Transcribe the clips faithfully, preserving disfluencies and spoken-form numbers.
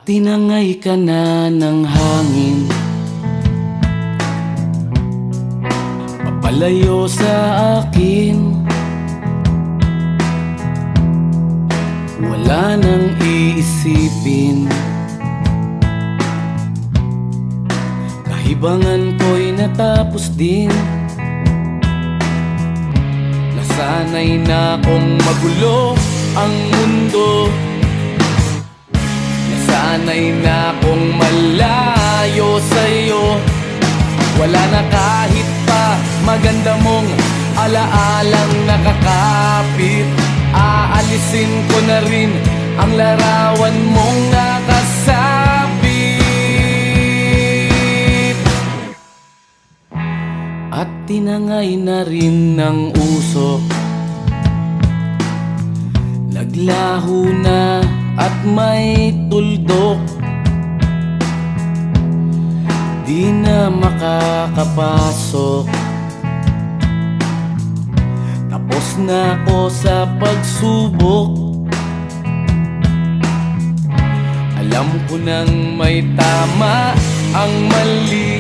Tinangay ka na ng hangin, papalayo sa akin. Wala nang iisipin, kahibangan ko'y natapos din. Nasanay na kong magulo ang mundo, nasanay na kong malayo sa'yo. Wala na kahit pa maganda mong alaalang nakakapit. Aalisin ko na rin ang larawan mong nakasabit. At tinangay na rin ng usok, naglaho na at may tuldok. Di na makakapasok, tapos na ako sa pagsubok. Alam ko nang may tama ang mali,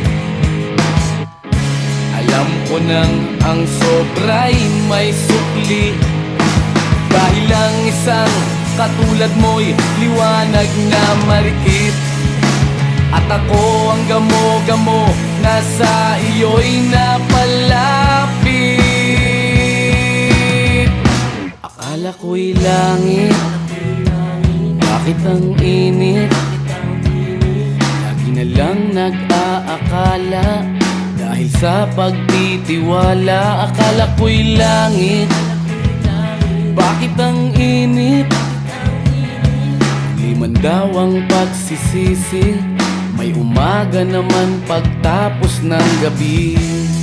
alam ko nang ang sobra'y may sukli. Dahil lang isang katulad mo'y liwanag na marikit, at ako ang gamo-gamo na sa iyo'y napalapit. Akala ko'y langit, bakit ang init? Lagi na lang nag-aakala, dahil sa pagtitiwala. Akala ko'y langit, bakit ang init? Di man daw ang pagsisisi, may umaga naman pagtapos ng gabi.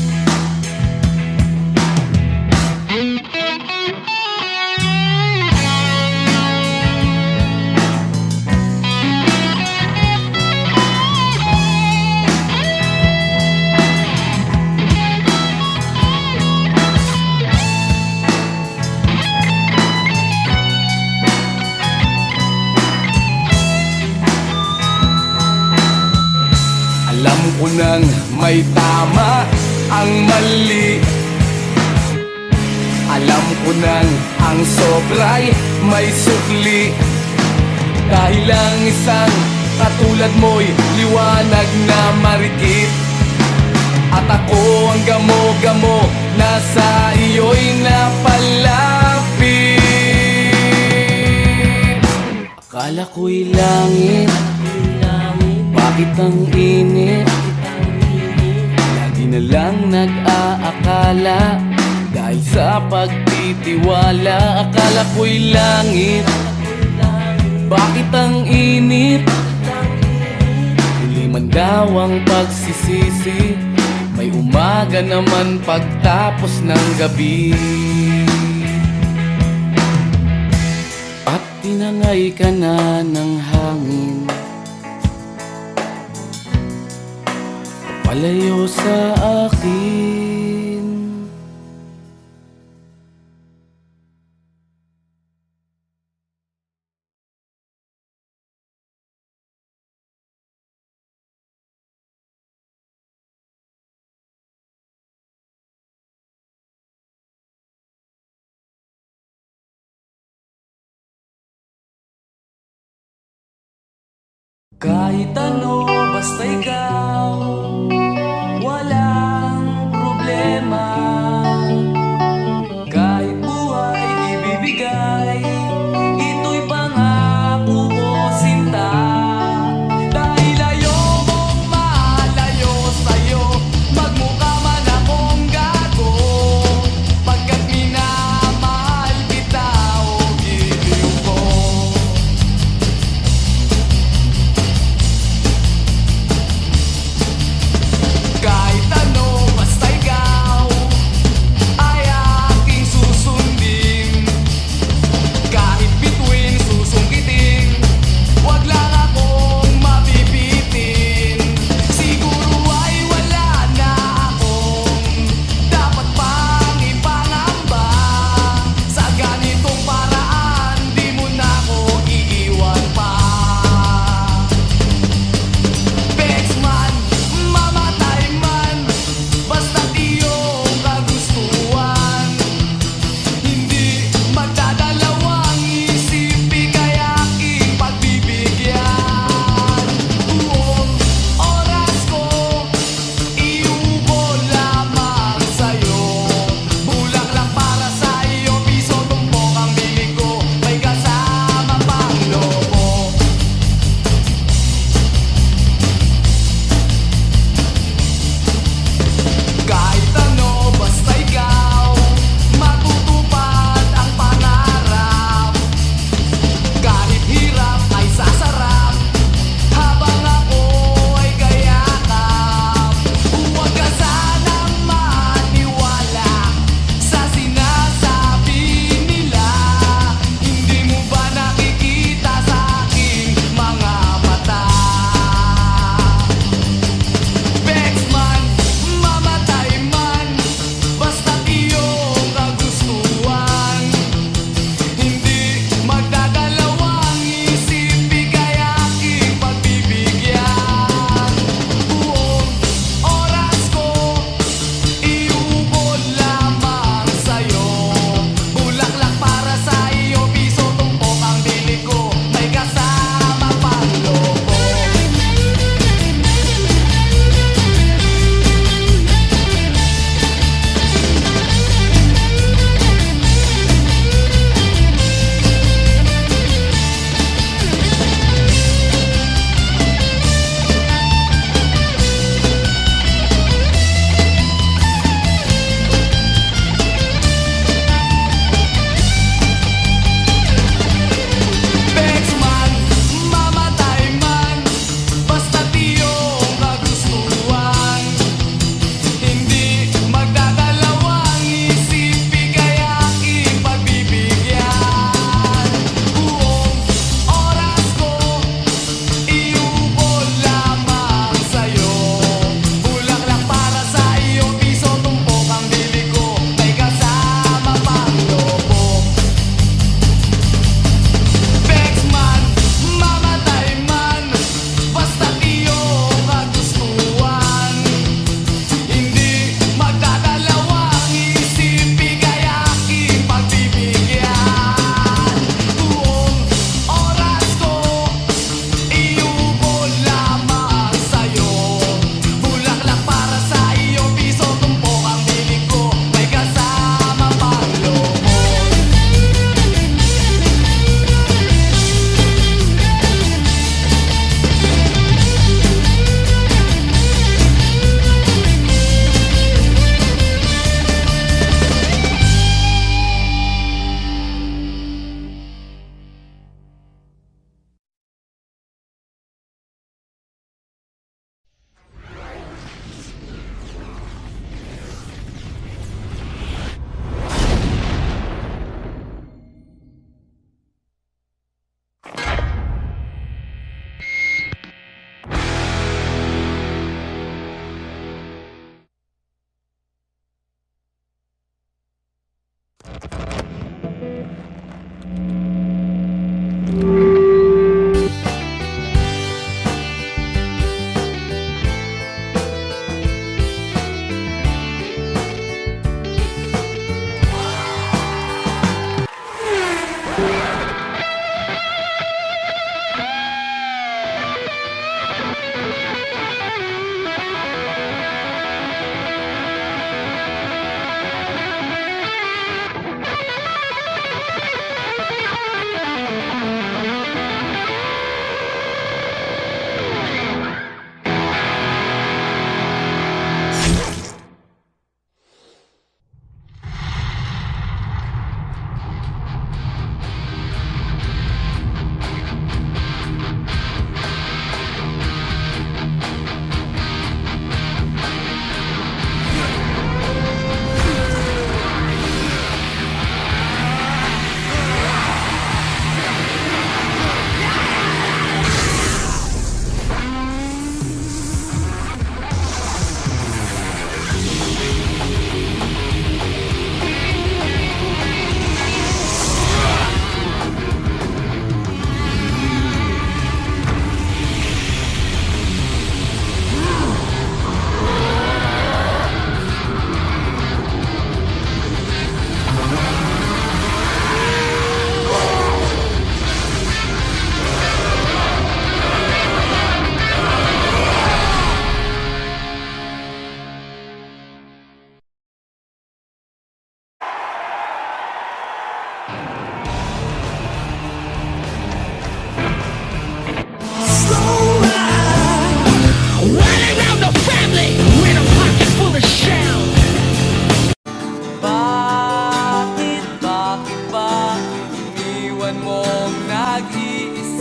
Alam ko nang may tama ang mali, alam ko nang ang sobra'y may sukli. Dahil lang isang katulad mo'y liwanag na marikit, at ako ang gamo-gamo na sa iyo'y napalapit. Akala ko'y langit, bakit ang init? Lagi na lang nag-aakala, dahil sa pagtitiwala. Akala ko'y langit, bakit ang init? Huli man daw ang pagsisisi, may umaga naman pagtapos ng gabi. At tinangay ka na ng hangin, palayo sa akin. Kahit ano, basta ikaw, walang problema. Kahit buhay ibibigay, ito'y pangako ko, sinta. Dahil ayokong malayo sa'yo, magmukha man akong gago, pagkat minamahal kita o giliw ko.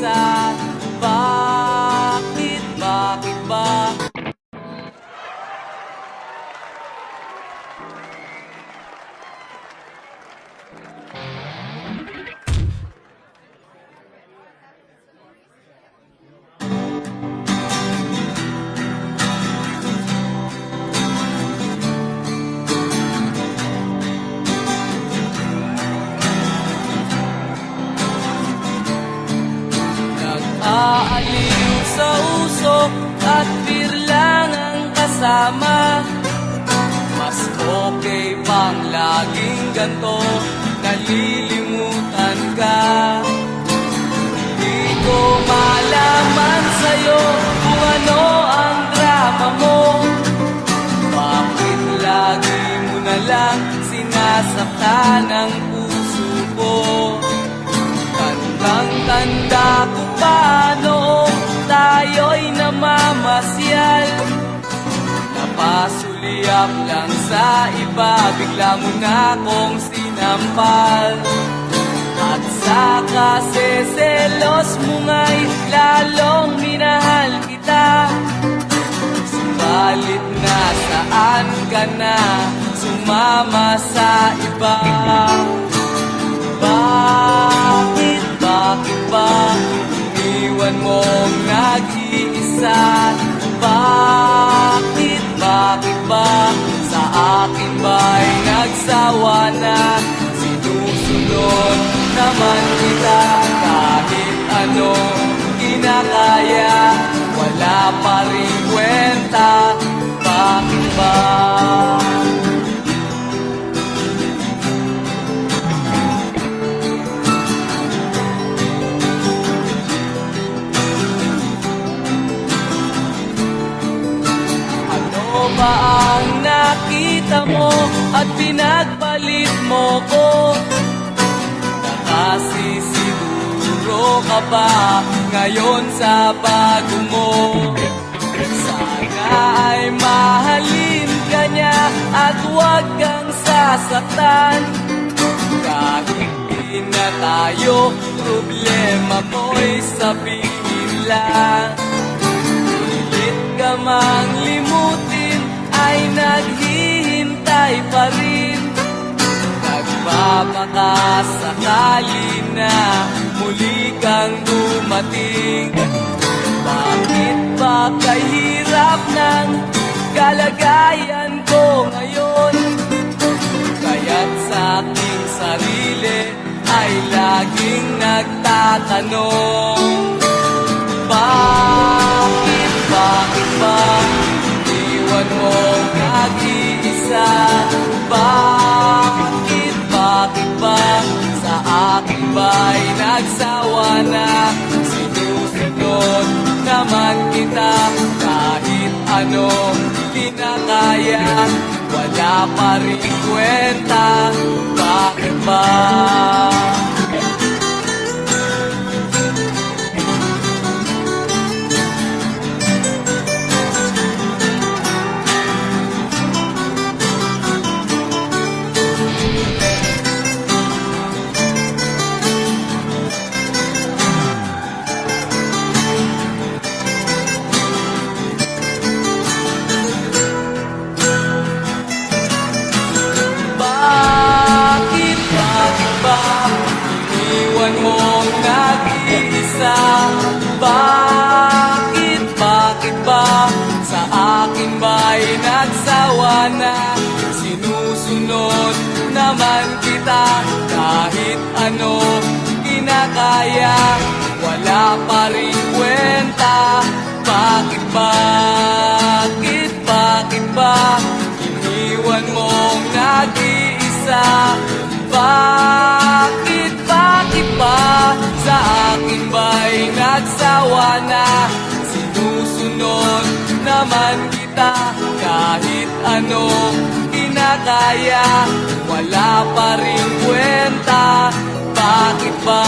nag-iisa? Bakit, bakit ba? Aaliw sa usok at birlang ang kasama. Mas okay pang laging ganto, nalilimutan ka. Di ko malaman sa'yo kung ano ang drama mo. Bakit lagi mo na lang sinasaktan ang puso ko? Tandang-tanda ko pa noong tayo'y namamasyal. Napasulyap lang sa iba, bigla mo na akong sinampal. At sa kaseselos mo nga'y lalong minahal kita. Subalit nasaan ka na, sumama sa iba. Bakit, bakit ba iniwan mong nag-iisa? Bakit, bakit ba sa akin ba'y nagsawa na? Sinusunod naman kita kahit ano kinakaya, wala pa rin kwenta. Bakit ba? Ba ang nakita mo at pinagpalit mo ko? Nakasisiguro ka ba ngayon sa bago mo? Sana ay mahalin ka niya at huwag kang sasaktan. Kahit di na tayo, problema mo'y sabihin lang. Pilit ka mang limutin ay naghihintay pa rin. Nagpapakasakali na muli kang dumating. Bakit ba kahirap ng kalagayan ko ngayon? Kaya't sa aking sarili ay laging nagtatanong. Bakit, bakit ba iwan mong nag-iisa? Bakit, bakit ba sa akin ba'y nagsawa na? Sinusunod naman kita kahit ano kinakaya, wala pa rin kwenta. Bakit ba? Bakit, bakit ba sa akin ba'y nagsawa na? Sinusunod naman kita kahit ano kinakaya, wala pa rin kwenta. Bakit, bakit, bakit ba iniwan mong nag-iisa? Bakit, bakit ba sa akin ba'y nagsawa na? Sinusunod naman kita kahit ano kinakaya, wala pa rin kwenta. Bakit ba?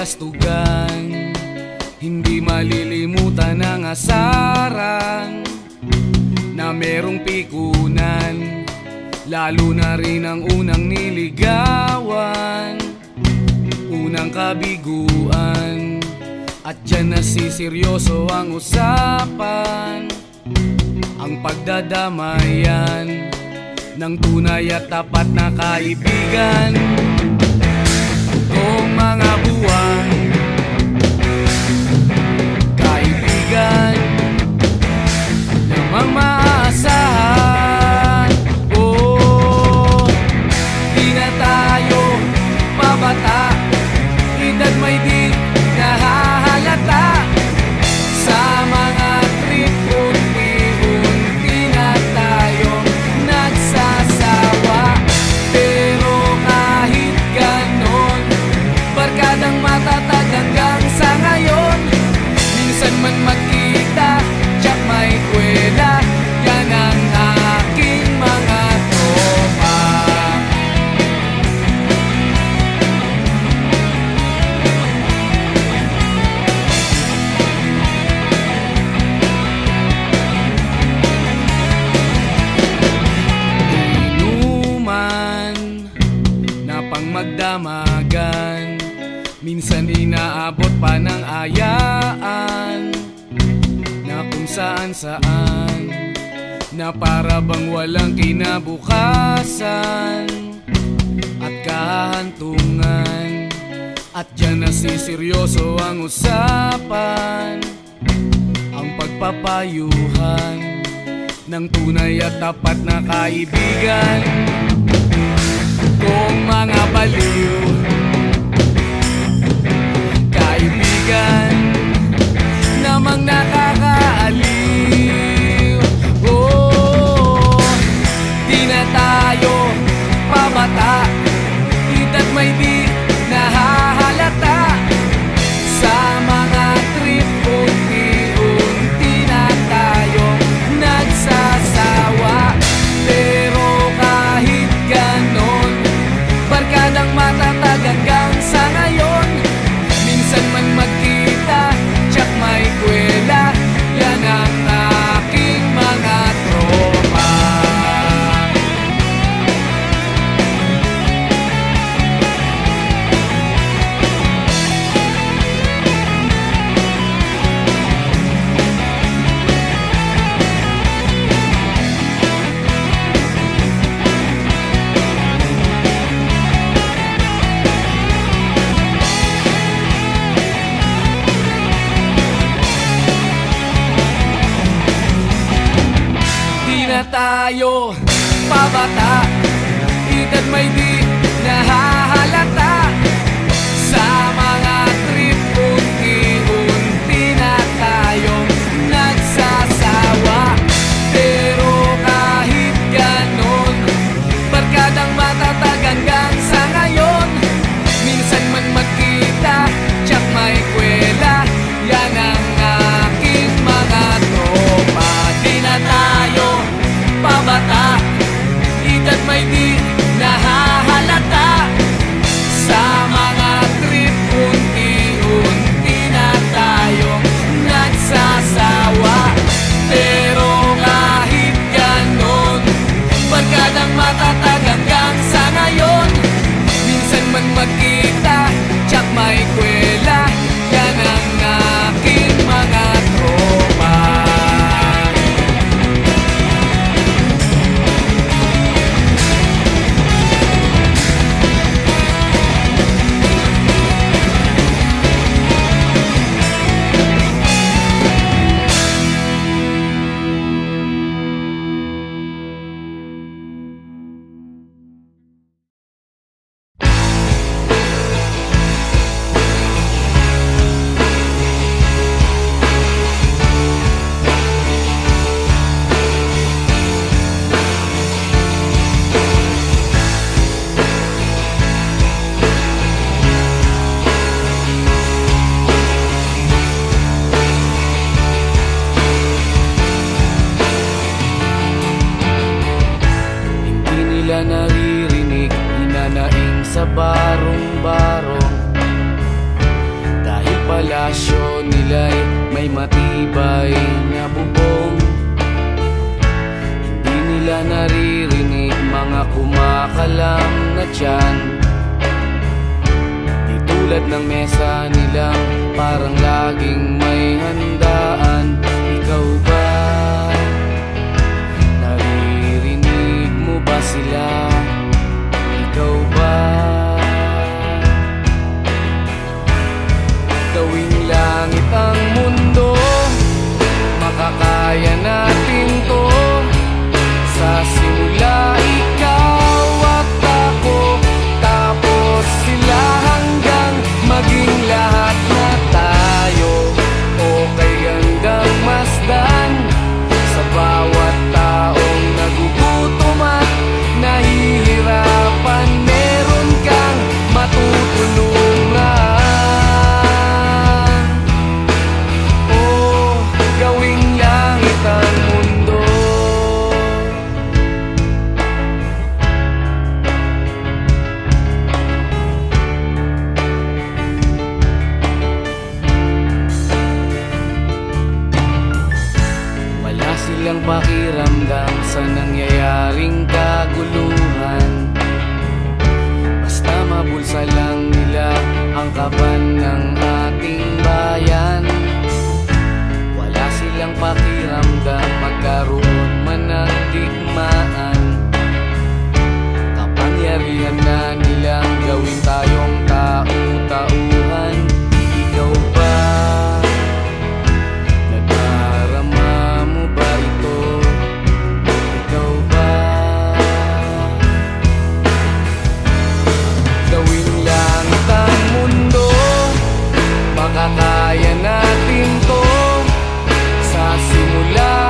kaplastugan, hindi malilimutan ang asaran na merong pikunan, lalo na rin ang unang niligawan, unang kabiguan. At dyan nasiseryoso ang usapan, ang pagdadamayan ng tunay at tapat na kaibigan. Kung mga buwan, kaibigan namang maaasahan. Oh, di na tayo pabata, edad may di nahahalata. Sa mga trip unti-unti na tayong nagsasawa. Pero kahit ganon, barkadang matatag hanggang sa ngayon. Minsan man magkita, tsak may kwela, yan ang aking mga tropa. Inuman na pang magdamagan, minsan inaabot pa ng ayaan, na kung saan saan, na para bang walang kinabukasan at kahantungan. At dyan nasiseryoso ang usapan, ang pagpapayuhan ng tunay at tapat na kaibigan. Kung mga baliw, kaibigan namang nakakaaliw. Oh, di na tayo pabata, edad may di nahahalata. Sa mga trip unti-unti na tayong nagsasawa. Pero kahit ganon, barkadang matatag hanggang sa ngayon. Minsan man magkita, tsak may kwela, yan ang aking mga tropa. Tayo pabata, edad may di nahahalata. Sa mga trip unti-unti na tayong nagsasawa. Pero kahit ganon, barkadang matatag hanggang sa ngayon. Minsan man magkita, tsak may kwela, yan ang aking mga tropa. Di na tayo pabata, edad may di nahahalata. kumakalam na tiyan. Di tulad ng mesa nilang parang laging may handaan. Ikaw ba? Naririnig mo ba sila? Ikaw ba? Gawing langit ang mundo, makakaya natin to. Sa simula ikaw at ako, tapos sila hanggang maging lahat na tayo. Okay hanggang masdan sa bawat taong nagugutom at nahihirapan. Meron kang matutulungan. Oh, gawing langit ang mundo. Wala silang pakiramdam sa nangyayaring kaguluhan. Basta mabulsa lang nila ang kaban ng ating bayan. Wala silang pakiramdam magkaroon man ng digmaan. Kapangyarihan na nilang gawin tayong tau-tauhan. Ikaw ba? Nadarama mo ba ito? Ikaw ba? Gawing langit ang mundo, makakaya natin to. Sa simula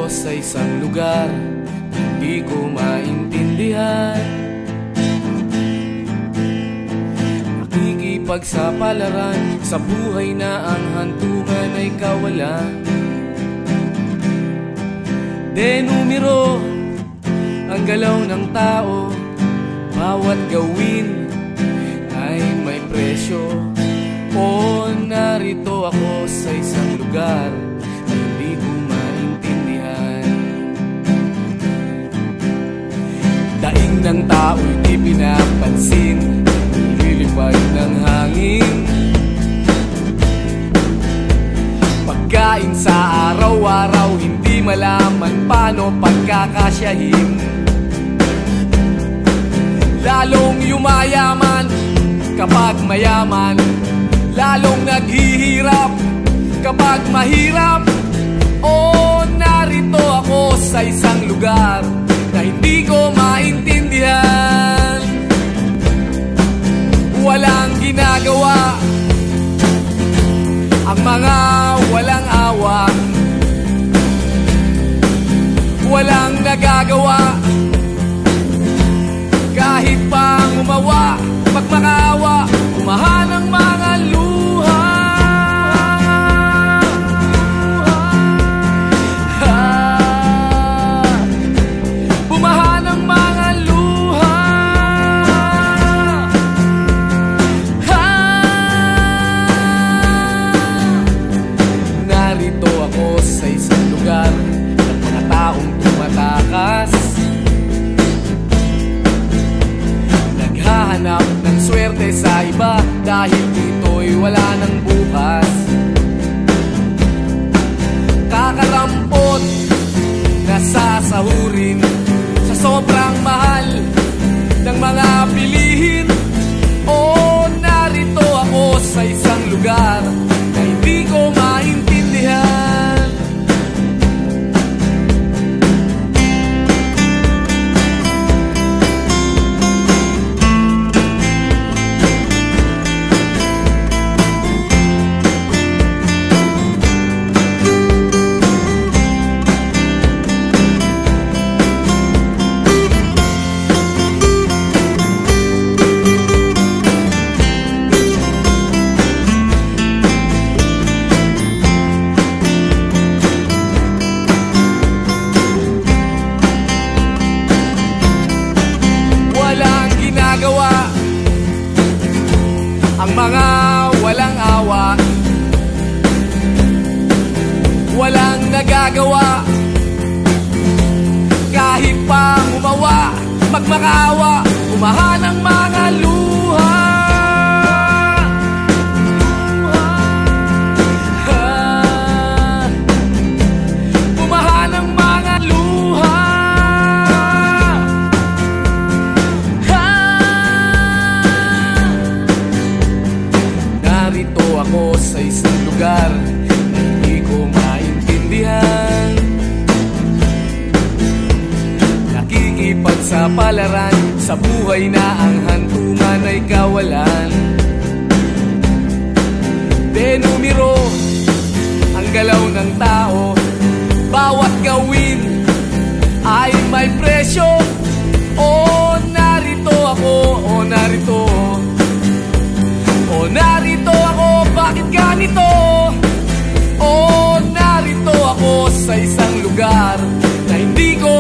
ako sa isang lugar di ko maintindihan. Nakikipagsapalaran sa buhay na ang hantungan ay kawalan. Denumero ang galaw ng tao, bawat gawin ay may presyo. O narito ako sa isang lugar na hindi ko maintindihan. Daing ng tao'y di pinapansin, nililipad ng hangin. Pagkain sa araw-araw, hindi malaman paano pagkakasyahin. Lalong yumayaman kapag mayaman, lalong naghihirap kapag mahirap. O narito ako sa isang lugar na hindi ko maintindihan. Walang ginagawa ang mga walang awa, walang nagagawa kahit pang umawa, pagmakaawa, umahan ang mga luha. Bumahan ang mga luha. Narito ako sa isang lugar ng mga taong tumatakas, naghahanap ng swerte sa iba dahil dito'y wala ng bukas. Kakarampot na sasahurin sa sobrang mahal ng mga bilihin. O narito ako sa isang lugar na hindi ko maintindihan. Ang mga walang awa, walang nagagawa kahit pa umawa, magmakaawa, umahan ang mga luha. Umahan ang mga luha. Narito ako sa isang lugar na hindi ko maintindihan. Nakikipagsapalaran sa buhay na ang hantungan ay kawalan. Denumero ang galaw ng tao, bawat gawin ay may presyo. O narito ako, o narito, o narito ako, bakit ganito? O narito ako sa isang lugar na hindi ko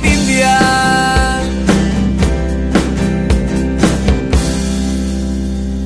maintindihan.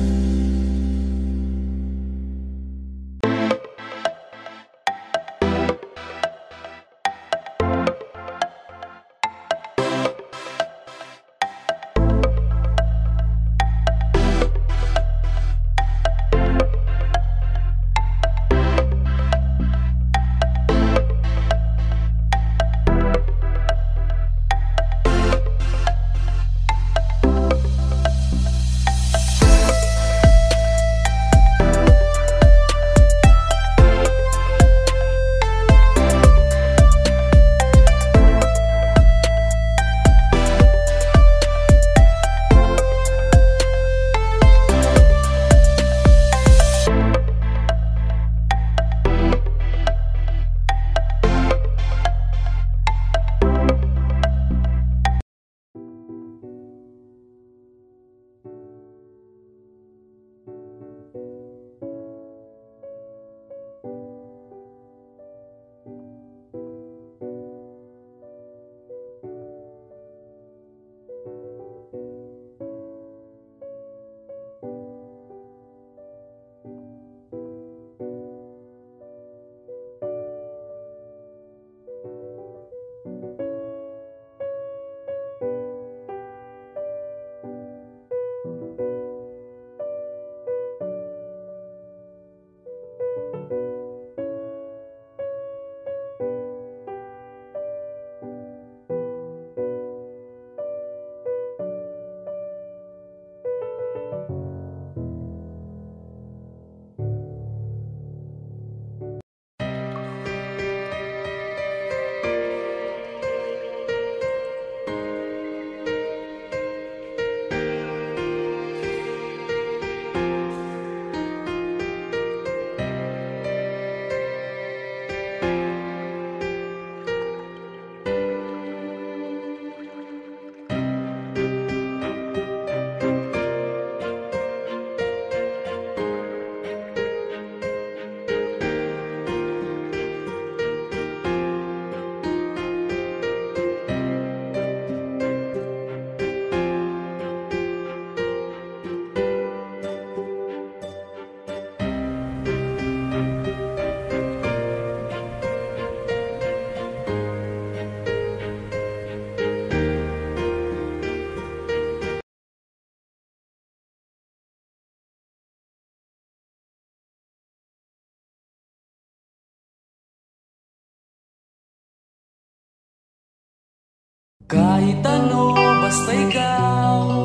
Kahit ano, basta ikaw